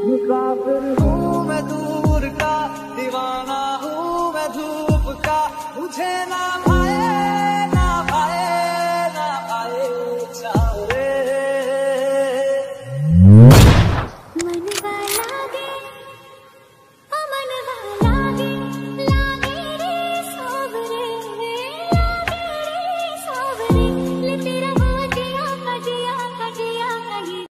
मुसाफिर हूँ मैं दूर का, दीवाना हूँ मैं धूप का, मुझे ना